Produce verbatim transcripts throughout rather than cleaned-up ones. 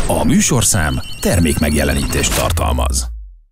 A műsorszám termékmegjelenítést tartalmaz.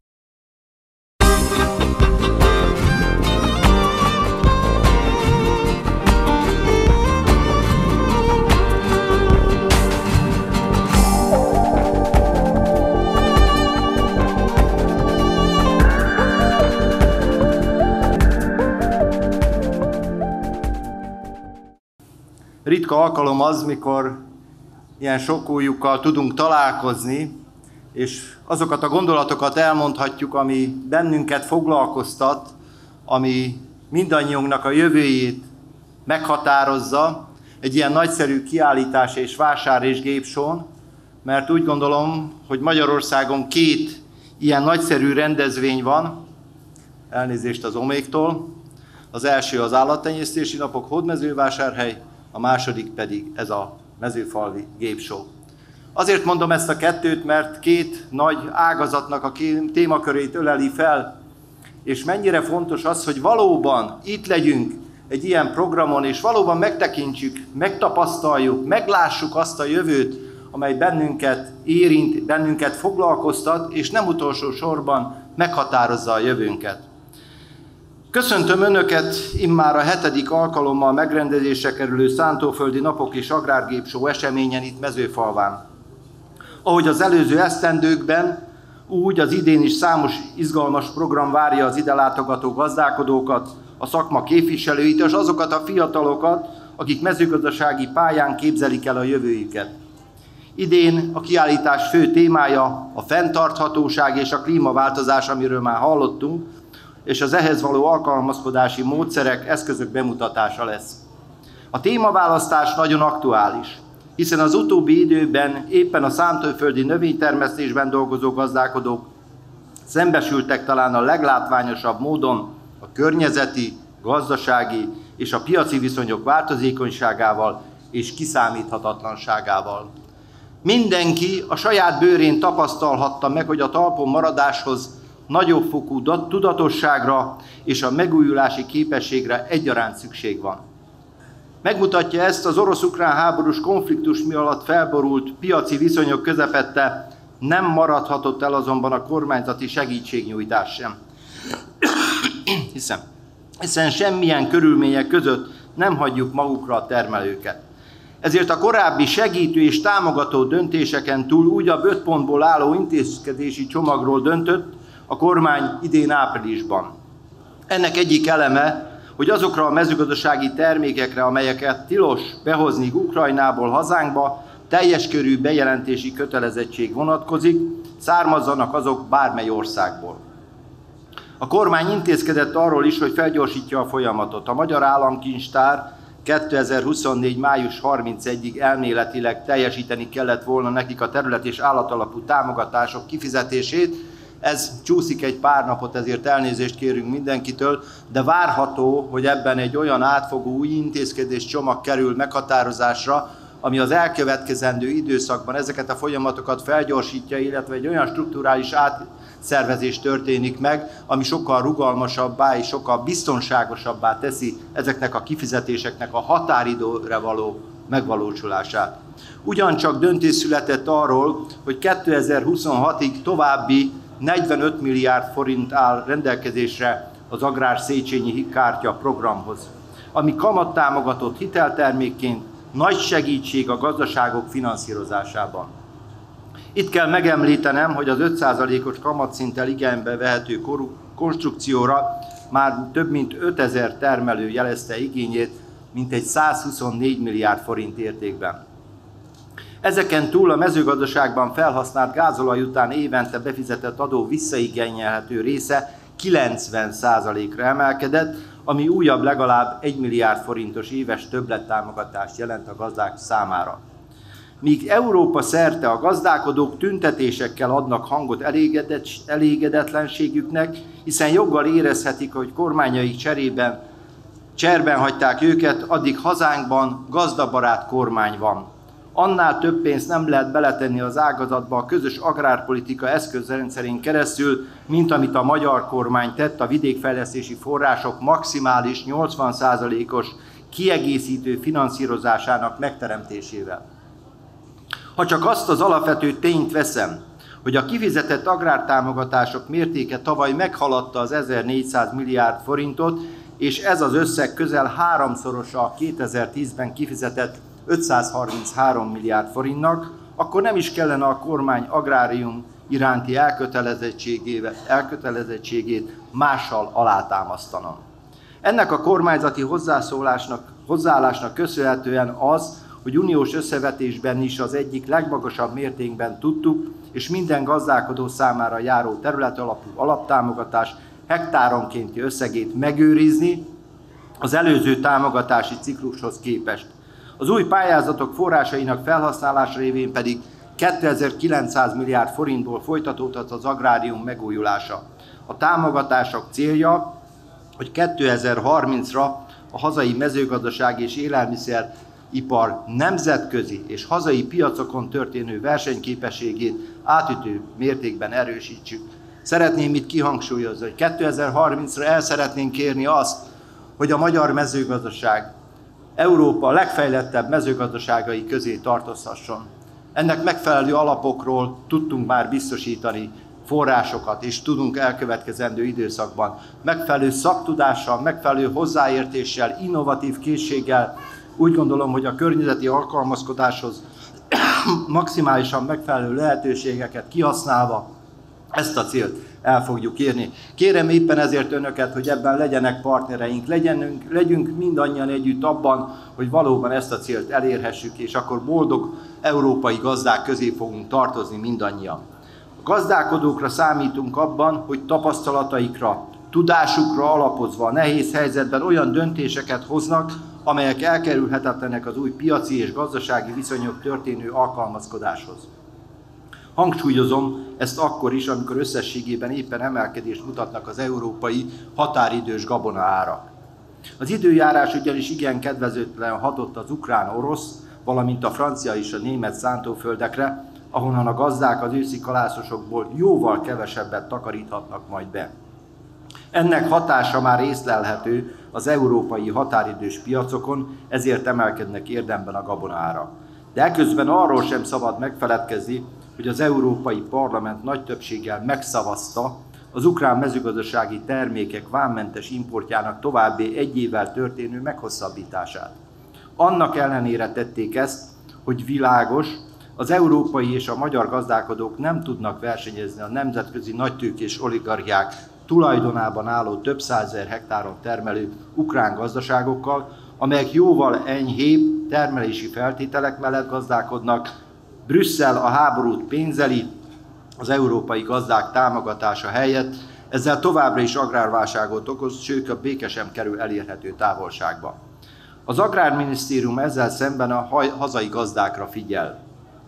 Ritka alkalom az, mikor ilyen sokújukkal tudunk találkozni, és azokat a gondolatokat elmondhatjuk, ami bennünket foglalkoztat, ami mindannyiunknak a jövőjét meghatározza, egy ilyen nagyszerű kiállítás és vásár és gépsón, mert úgy gondolom, hogy Magyarországon két ilyen nagyszerű rendezvény van, elnézést az Oméktól. Az első az állattenyésztési napok Hódmezővásárhely, a második pedig ez a mezőfalvi gépsó. Azért mondom ezt a kettőt, mert két nagy ágazatnak a témakörét öleli fel, és mennyire fontos az, hogy valóban itt legyünk egy ilyen programon, és valóban megtekintsük, megtapasztaljuk, meglássuk azt a jövőt, amely bennünket érint, bennünket foglalkoztat, és nem utolsó sorban meghatározza a jövőnket. Köszöntöm Önöket immár a hetedik alkalommal megrendezésre kerülő Szántóföldi Napok és Agrárgépsó eseményen itt Mezőfalván. Ahogy az előző esztendőkben, úgy az idén is számos izgalmas program várja az ide látogató gazdálkodókat, a szakma képviselőit és azokat a fiatalokat, akik mezőgazdasági pályán képzelik el a jövőjüket. Idén a kiállítás fő témája a fenntarthatóság és a klímaváltozás, amiről már hallottunk, és az ehhez való alkalmazkodási módszerek, eszközök bemutatása lesz. A témaválasztás nagyon aktuális, hiszen az utóbbi időben éppen a szántóföldi növénytermesztésben dolgozó gazdálkodók szembesültek talán a leglátványosabb módon a környezeti, gazdasági és a piaci viszonyok változékonyságával és kiszámíthatatlanságával. Mindenki a saját bőrén tapasztalhatta meg, hogy a talpon maradáshoz nagyobb fokú tudatosságra és a megújulási képességre egyaránt szükség van. Megmutatja ezt az orosz-ukrán háborús konfliktus mi alatt felborult piaci viszonyok közepette, nem maradhatott el azonban a kormányzati segítségnyújtás sem. Hiszen, hiszen semmilyen körülmények között nem hagyjuk magukra a termelőket. Ezért a korábbi segítő és támogató döntéseken túl újabb öt pontból álló intézkedési csomagról döntött a kormány idén áprilisban. Ennek egyik eleme, hogy azokra a mezőgazdasági termékekre, amelyeket tilos behozni Ukrajnából hazánkba, teljes körű bejelentési kötelezettség vonatkozik, származzanak azok bármely országból. A kormány intézkedett arról is, hogy felgyorsítja a folyamatot. A Magyar Államkincstár kétezer-huszonnégy. május harmincegyedikéig elméletileg teljesíteni kellett volna nekik a terület- és állatalapú támogatások kifizetését. Ez csúszik egy pár napot, ezért elnézést kérünk mindenkitől, de várható, hogy ebben egy olyan átfogó új intézkedés csomag kerül meghatározásra, ami az elkövetkezendő időszakban ezeket a folyamatokat felgyorsítja, illetve egy olyan strukturális átszervezés történik meg, ami sokkal rugalmasabbá és sokkal biztonságosabbá teszi ezeknek a kifizetéseknek a határidőre való megvalósulását. Ugyancsak döntés született arról, hogy kétezer-huszonhatig további negyvenöt milliárd forint áll rendelkezésre az Agrár Széchenyi Kártya programhoz, ami kamattámogatott hiteltermékként nagy segítség a gazdaságok finanszírozásában. Itt kell megemlítenem, hogy az öt százalékos kamatszinttel igénybe vehető konstrukcióra már több mint ötezer termelő jelezte igényét, mintegy százhuszonnégy milliárd forint értékben. Ezeken túl a mezőgazdaságban felhasznált gázolaj után évente befizetett adó visszaigényelhető része kilencven százalékra emelkedett, ami újabb legalább egy milliárd forintos éves többlettámogatást jelent a gazdák számára. Míg Európa szerte a gazdálkodók tüntetésekkel adnak hangot elégedetlenségüknek, hiszen joggal érezhetik, hogy kormányaik cserében, cserben hagyták őket, addig hazánkban gazdabarát kormány van. Annál több pénzt nem lehet beletenni az ágazatba a közös agrárpolitika eszközrendszerén keresztül, mint amit a magyar kormány tett a vidékfejlesztési források maximális nyolcvan százalékos kiegészítő finanszírozásának megteremtésével. Ha csak azt az alapvető tényt veszem, hogy a kifizetett agrártámogatások mértéke tavaly meghaladta az ezernégyszáz milliárd forintot, és ez az összeg közel háromszorosa a kétezer-tízben kifizetett ötszázharminchárom milliárd forintnak, akkor nem is kellene a kormány agrárium iránti elkötelezettségét mással alátámasztanom. Ennek a kormányzati hozzászólásnak, hozzáállásnak köszönhetően az, hogy uniós összevetésben is az egyik legmagasabb mértékben tudtuk, és minden gazdálkodó számára járó területalapú alaptámogatás hektáronkénti összegét megőrizni az előző támogatási ciklushoz képest. Az új pályázatok forrásainak felhasználása révén pedig kétezer-kilencszáz milliárd forintból folytatódhat az agrárium megújulása. A támogatások célja, hogy kétezer-harmincra a hazai mezőgazdaság és élelmiszeripar nemzetközi és hazai piacokon történő versenyképességét átütő mértékben erősítsük. Szeretném itt kihangsúlyozni, hogy kétezer-harmincra el szeretnénk kérni azt, hogy a magyar mezőgazdaság Európa legfejlettebb mezőgazdaságai közé tartozhasson. Ennek megfelelő alapokról tudtunk már biztosítani forrásokat, és tudunk elkövetkezendő időszakban megfelelő szaktudással, megfelelő hozzáértéssel, innovatív készséggel, úgy gondolom, hogy a környezeti alkalmazkodáshoz maximálisan megfelelő lehetőségeket kihasználva ezt a célt el fogjuk érni. Kérem éppen ezért önöket, hogy ebben legyenek partnereink, legyenünk, legyünk mindannyian együtt abban, hogy valóban ezt a célt elérhessük, és akkor boldog európai gazdák közé fogunk tartozni mindannyian. A gazdálkodókra számítunk abban, hogy tapasztalataikra, tudásukra alapozva a nehéz helyzetben olyan döntéseket hoznak, amelyek elkerülhetetlenek az új piaci és gazdasági viszonyok történő alkalmazkodáshoz. Hangsúlyozom ezt akkor is, amikor összességében éppen emelkedést mutatnak az európai határidős gabona árak. Az időjárás ugyanis igen kedvezőtlen hatott az ukrán-orosz, valamint a francia és a német szántóföldekre, ahonnan a gazdák az őszi kalászosokból jóval kevesebbet takaríthatnak majd be. Ennek hatása már észlelhető az európai határidős piacokon, ezért emelkednek érdemben a gabonaárak. De eközben arról sem szabad megfeledkezni, hogy az Európai Parlament nagy többséggel megszavazta az ukrán mezőgazdasági termékek vámmentes importjának további egy évvel történő meghosszabbítását. Annak ellenére tették ezt, hogy világos, az európai és a magyar gazdálkodók nem tudnak versenyezni a nemzetközi nagytőkés oligarchiák tulajdonában álló több százezer hektáron termelő ukrán gazdaságokkal, amelyek jóval enyhébb termelési feltételek mellett gazdálkodnak. Brüsszel a háborút pénzeli, az európai gazdák támogatása helyett, ezzel továbbra is agrárválságot okoz, sőt a béke sem kerül elérhető távolságba. Az Agrárminisztérium ezzel szemben a hazai gazdákra figyel.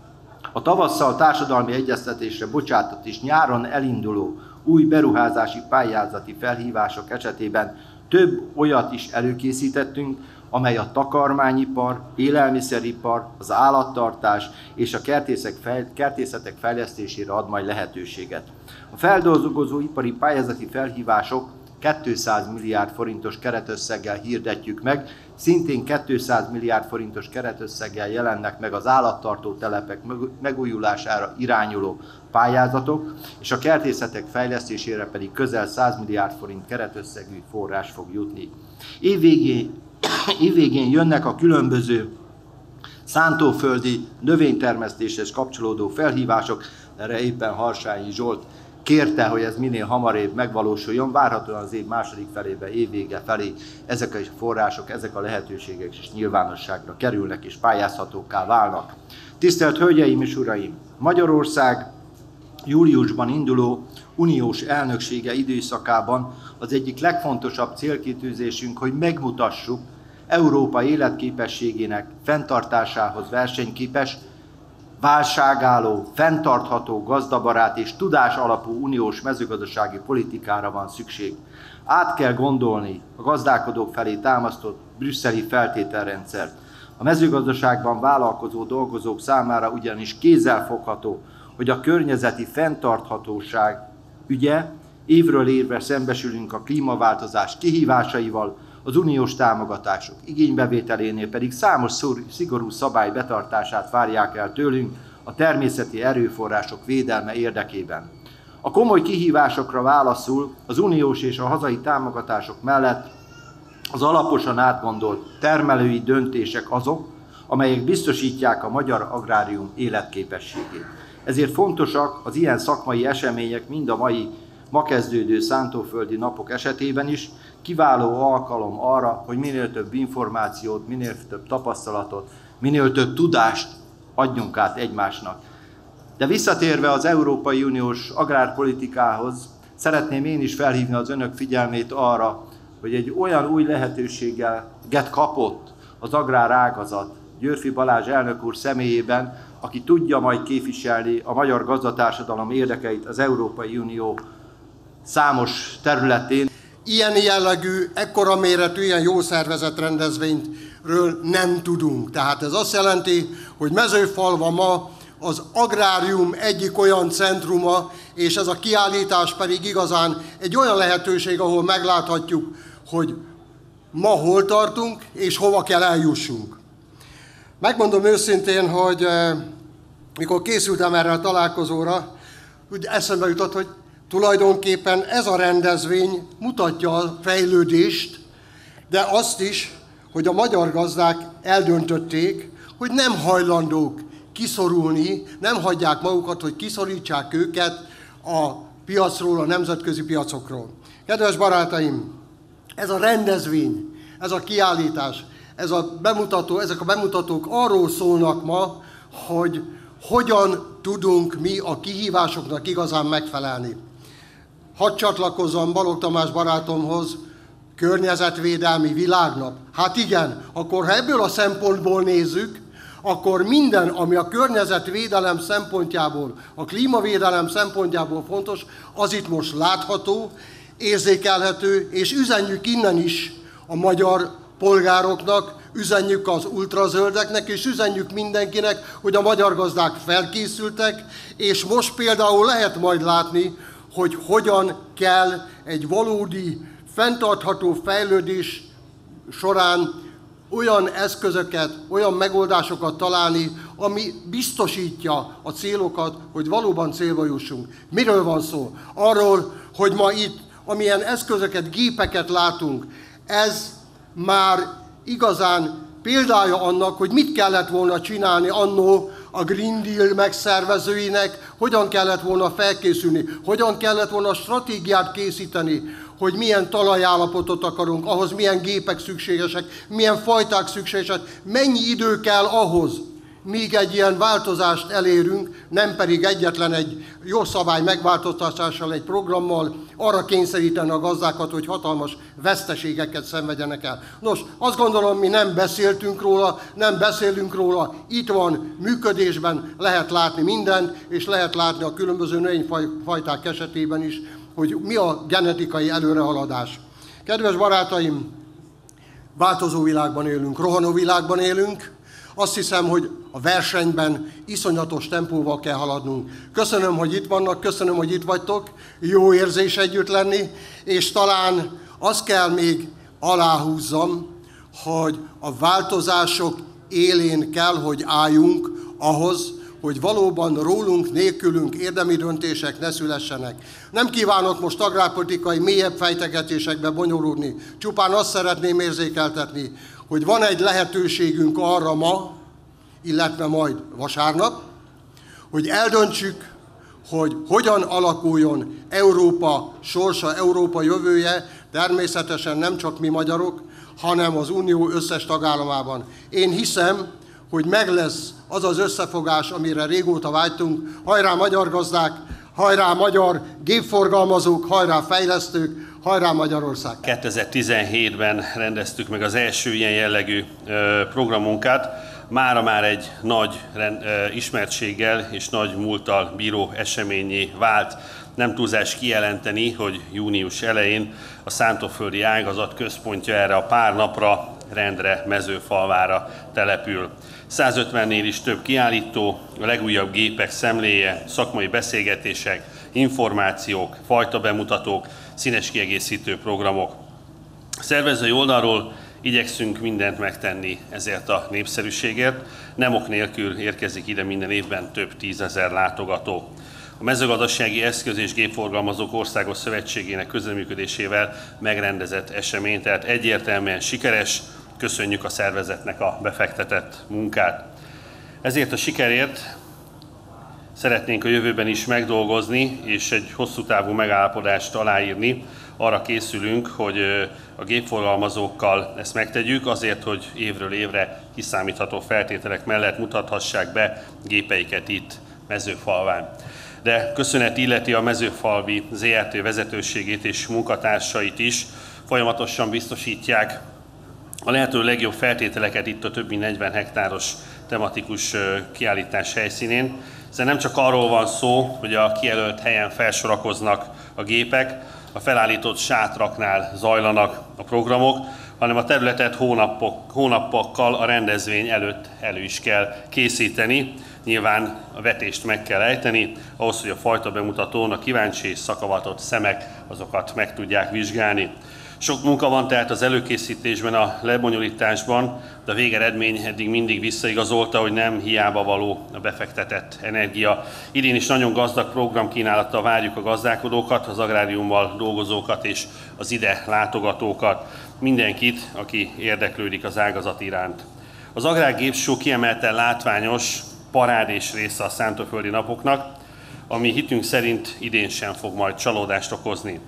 A tavasszal társadalmi egyeztetésre bocsátott és nyáron elinduló új beruházási pályázati felhívások esetében több olyat is előkészítettünk, amely a takarmányipar, élelmiszeripar, az állattartás és a kertészetek fejlesztésére ad majd lehetőséget. A feldolgozó ipari pályázati felhívások kétszáz milliárd forintos keretösszeggel hirdetjük meg, szintén kétszáz milliárd forintos keretösszeggel jelennek meg az állattartó telepek megújulására irányuló pályázatok, és a kertészetek fejlesztésére pedig közel száz milliárd forint keretösszegű forrás fog jutni. Évvégén, évvégén jönnek a különböző szántóföldi növénytermesztéshez kapcsolódó felhívások, erre éppen Harsányi Zsolt kérte, hogy ez minél hamarabb megvalósuljon, várhatóan az év második felébe, évvége felé ezek a források, ezek a lehetőségek is nyilvánosságra kerülnek és pályázhatókká válnak. Tisztelt Hölgyeim és Uraim! Magyarország júliusban induló uniós elnöksége időszakában az egyik legfontosabb célkitűzésünk, hogy megmutassuk Európa életképességének fenntartásához versenyképes, válságálló, fenntartható, gazdabarát és tudás alapú uniós mezőgazdasági politikára van szükség. Át kell gondolni a gazdálkodók felé támasztott brüsszeli feltételrendszert. A mezőgazdaságban vállalkozó dolgozók számára ugyanis kézzelfogható, hogy a környezeti fenntarthatóság ügye, évről évre szembesülünk a klímaváltozás kihívásaival, az uniós támogatások igénybevételénél pedig számos szigorú szabály betartását várják el tőlünk a természeti erőforrások védelme érdekében. A komoly kihívásokra válaszul az uniós és a hazai támogatások mellett az alaposan átgondolt termelői döntések azok, amelyek biztosítják a magyar agrárium életképességét. Ezért fontosak az ilyen szakmai események, mind a mai ma kezdődő szántóföldi napok esetében is, kiváló alkalom arra, hogy minél több információt, minél több tapasztalatot, minél több tudást adjunk át egymásnak. De visszatérve az Európai Uniós agrárpolitikához, szeretném én is felhívni az önök figyelmét arra, hogy egy olyan új lehetőséget kapott az agrárágazat Győrfi Balázs elnök úr személyében, aki tudja majd képviselni a magyar gazdatársadalom érdekeit az Európai Unió számos területén. Ilyen jellegű, ekkora méretű, ilyen jó szervezett rendezvényről nem tudunk. Tehát ez azt jelenti, hogy Mezőfalva ma az agrárium egyik olyan centruma, és ez a kiállítás pedig igazán egy olyan lehetőség, ahol megláthatjuk, hogy ma hol tartunk, és hova kell eljussunk. Megmondom őszintén, hogy mikor készültem erre a találkozóra, úgy eszembe jutott, hogy tulajdonképpen ez a rendezvény mutatja a fejlődést, de azt is, hogy a magyar gazdák eldöntötték, hogy nem hajlandók kiszorulni, nem hagyják magukat, hogy kiszorítsák őket a piacról, a nemzetközi piacokról. Kedves barátaim, ez a rendezvény, ez a kiállítás, ez a bemutató, ezek a bemutatók arról szólnak ma, hogy hogyan tudunk mi a kihívásoknak igazán megfelelni. Hadd csatlakozzam Balogh Tamás barátomhoz, környezetvédelmi világnap. Hát igen, akkor ha ebből a szempontból nézzük, akkor minden, ami a környezetvédelem szempontjából, a klímavédelem szempontjából fontos, az itt most látható, érzékelhető, és üzenjük innen is a magyar polgároknak, üzenjük az ultrazöldeknek, és üzenjük mindenkinek, hogy a magyar gazdák felkészültek, és most például lehet majd látni, hogy hogyan kell egy valódi, fenntartható fejlődés során olyan eszközöket, olyan megoldásokat találni, ami biztosítja a célokat, hogy valóban célba jussunk. Miről van szó? Arról, hogy ma itt, amilyen eszközöket, gépeket látunk, ez már igazán példája annak, hogy mit kellett volna csinálni annó a Green Deal megszervezőinek, hogyan kellett volna felkészülni, hogyan kellett volna stratégiát készíteni, hogy milyen talajállapotot akarunk, ahhoz milyen gépek szükségesek, milyen fajták szükségesek, mennyi idő kell ahhoz, míg egy ilyen változást elérünk, nem pedig egyetlen egy jogszabály megváltoztatással, egy programmal arra kényszeríteni a gazdákat, hogy hatalmas veszteségeket szenvedjenek el. Nos, azt gondolom, mi nem beszéltünk róla, nem beszélünk róla, itt van, működésben lehet látni mindent, és lehet látni a különböző növényfajták esetében is, hogy mi a genetikai előrehaladás. Kedves barátaim, változó világban élünk, rohanó világban élünk. Azt hiszem, hogy a versenyben iszonyatos tempóval kell haladnunk. Köszönöm, hogy itt vannak, köszönöm, hogy itt vagytok, jó érzés együtt lenni, és talán azt kell még aláhúzzam, hogy a változások élén kell, hogy álljunk ahhoz, hogy valóban rólunk, nélkülünk érdemi döntések ne szülessenek. Nem kívánok most agrárpolitikai mélyebb fejtegetésekbe bonyolódni, csupán azt szeretném érzékeltetni, hogy van egy lehetőségünk arra ma, illetve majd vasárnap, hogy eldöntsük, hogy hogyan alakuljon Európa sorsa, Európa jövője, természetesen nem csak mi magyarok, hanem az Unió összes tagállamában. Én hiszem, hogy meg lesz az az összefogás, amire régóta vágytunk. Hajrá magyar gazdák, hajrá magyar gépforgalmazók, hajrá fejlesztők, hajrá Magyarország! kétezer-tizenhétben rendeztük meg az első ilyen jellegű programunkat. Mára már egy nagy ismertséggel és nagy múlttal bíró eseményé vált. Nem túlzás kijelenteni, hogy június elején a szántóföldi ágazat központja erre a pár napra, rendre, Mezőfalvára települ. százötvennél is több kiállító, a legújabb gépek szemléje, szakmai beszélgetések, információk, fajta bemutatók, színes kiegészítő programok. Szervezői oldalról Igyekszünk mindent megtenni ezért a népszerűségért. Nem ok nélkül érkezik ide minden évben több tízezer látogató. A Mezőgazdasági Eszköz- és Gépforgalmazók Országos Szövetségének közreműködésével megrendezett esemény, tehát egyértelműen sikeres, köszönjük a szervezetnek a befektetett munkát. Ezért a sikerért szeretnénk a jövőben is megdolgozni, és egy hosszú távú megállapodást aláírni. Arra készülünk, hogy a gépforgalmazókkal ezt megtegyük, azért, hogy évről évre kiszámítható feltételek mellett mutathassák be gépeiket itt Mezőfalván. De köszönet illeti a Mezőfalvi zé er té vezetőségét és munkatársait is, folyamatosan biztosítják a lehető legjobb feltételeket itt a több mint negyven hektáros tematikus kiállítás helyszínén, hiszen nem csak arról van szó, hogy a kijelölt helyen felsorakoznak a gépek, a felállított sátraknál zajlanak a programok, hanem a területet hónapok, hónapokkal a rendezvény előtt elő is kell készíteni. Nyilván a vetést meg kell ejteni, ahhoz, hogy a fajta bemutatón a kíváncsi és szakavatott szemek azokat meg tudják vizsgálni. Sok munka van tehát az előkészítésben, a lebonyolításban, de a végeredmény eddig mindig visszaigazolta, hogy nem hiába való a befektetett energia. Idén is nagyon gazdag programkínálattal várjuk a gazdálkodókat, az agráriummal dolgozókat és az ide látogatókat, mindenkit, aki érdeklődik az ágazat iránt. Az Agrárgépshow kiemelten látványos parádés része a szántóföldi napoknak, ami hitünk szerint idén sem fog majd csalódást okozni.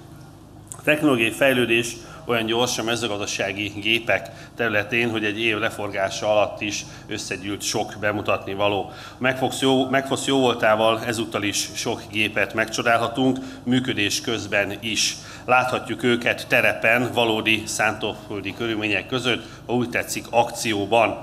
A technológiai fejlődés olyan gyors a mezőgazdasági gépek területén, hogy egy év leforgása alatt is összegyűlt sok bemutatni való. A Megfosz jó, Megfosz jó voltával ezúttal is sok gépet megcsodálhatunk, működés közben is. Láthatjuk őket terepen, valódi szántóföldi körülmények között, ha úgy tetszik, akcióban.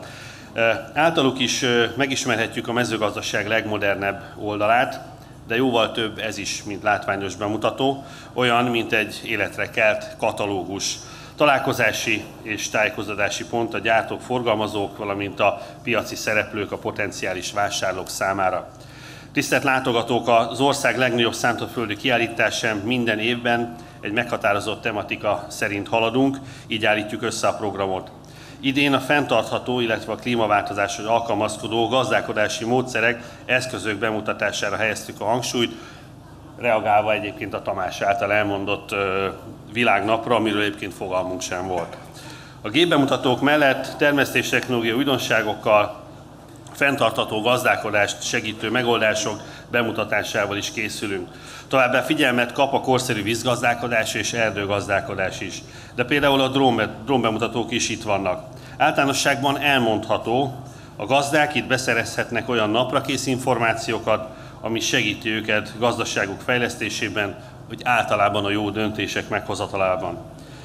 Általuk is megismerhetjük a mezőgazdaság legmodernebb oldalát, de jóval több ez is, mint látványos bemutató, olyan, mint egy életre kelt katalógus. Találkozási és tájékoztatási pont a gyártók, forgalmazók, valamint a piaci szereplők a potenciális vásárlók számára. Tisztelt látogatók, az ország legnagyobb szántóföldi kiállításán minden évben egy meghatározott tematika szerint haladunk, így állítjuk össze a programot. Idén a fenntartható, illetve a klímaváltozáshoz alkalmazkodó gazdálkodási módszerek, eszközök bemutatására helyeztük a hangsúlyt, reagálva egyébként a Tamás által elmondott világnapra, amiről egyébként fogalmunk sem volt. A gépbemutatók mellett termesztéstechnológiai újdonságokkal, fenntartható gazdálkodást segítő megoldások bemutatásával is készülünk. Továbbá figyelmet kap a korszerű vízgazdálkodás és erdőgazdálkodás is. De például a drónbemutatók is itt vannak. Általánosságban elmondható, a gazdák itt beszerezhetnek olyan naprakész információkat, ami segíti őket gazdaságuk fejlesztésében, vagy általában a jó döntések meghozatalában.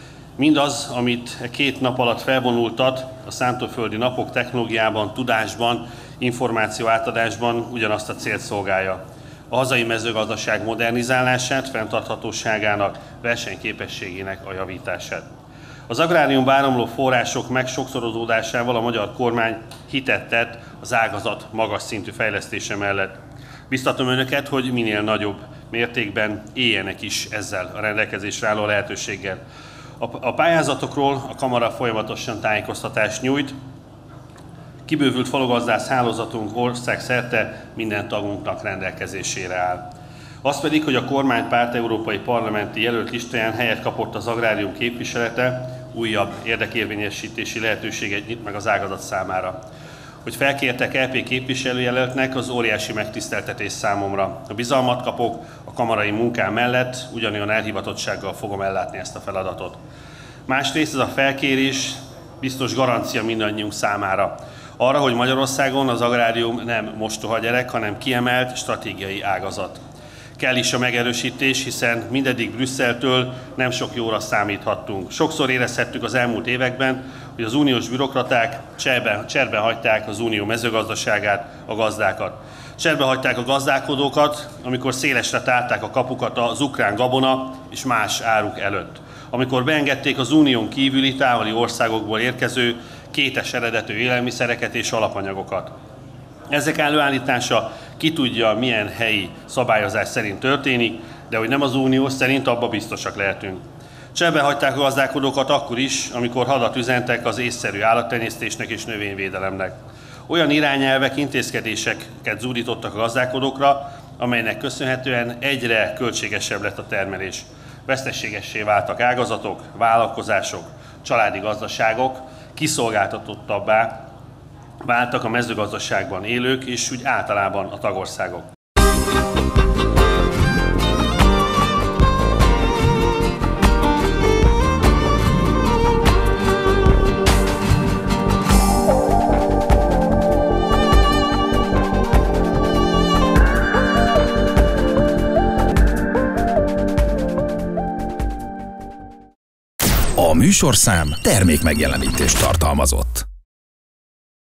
Mindaz, amit két nap alatt felvonultat a szántóföldi napok technológiában, tudásban, információ átadásban ugyanazt a célt szolgálja. A hazai mezőgazdaság modernizálását, fenntarthatóságának, versenyképességének a javítását. Az agráriumba áramló források megsokszorozódásával a magyar kormány hitet tett az ágazat magas szintű fejlesztése mellett. Biztatom önöket, hogy minél nagyobb mértékben éljenek is ezzel a rendelkezésre álló lehetőséggel. A pályázatokról a kamara folyamatosan tájékoztatást nyújt. Kibővült falugazdász hálózatunk országszerte minden tagunknak rendelkezésére áll. Az pedig, hogy a kormánypárt európai parlamenti jelölt listáján helyet kapott az agrárium képviselete, újabb érdekérvényesítési lehetőséget nyit meg az ágazat számára. Hogy felkértek é pé képviselőjelöltnek, az óriási megtiszteltetés számomra. A bizalmat kapok, a kamarai munkám mellett ugyanolyan elhivatottsággal fogom ellátni ezt a feladatot. Másrészt ez a felkérés biztos garancia mindannyiunk számára. Arra, hogy Magyarországon az agrárium nem mostoha gyerek, hanem kiemelt stratégiai ágazat. Kell is a megerősítés, hiszen mindeddig Brüsszeltől nem sok jóra számíthattunk. Sokszor érezhettük az elmúlt években, hogy az uniós bürokraták cserben, cserben hagyták az unió mezőgazdaságát, a gazdákat. Cserben hagyták a gazdálkodókat, amikor szélesre tárták a kapukat az ukrán gabona és más áruk előtt. Amikor beengedték az unión kívüli távoli országokból érkező kétes eredetű élelmiszereket és alapanyagokat. Ezek előállítása ki tudja, milyen helyi szabályozás szerint történik, de hogy nem az unió szerint, abba biztosak lehetünk. Cserbe hagyták a gazdálkodókat akkor is, amikor hadat üzentek az észszerű állattenyésztésnek és növényvédelemnek. Olyan irányelvek, intézkedéseket zúdítottak a gazdálkodókra, amelynek köszönhetően egyre költségesebb lett a termelés. Veszteségessé váltak ágazatok, vállalkozások, családi gazdaságok, kiszolgáltatottabbá váltak a mezőgazdaságban élők és úgy általában a tagországok. A műsorszám termék megjelenítést tartalmazott.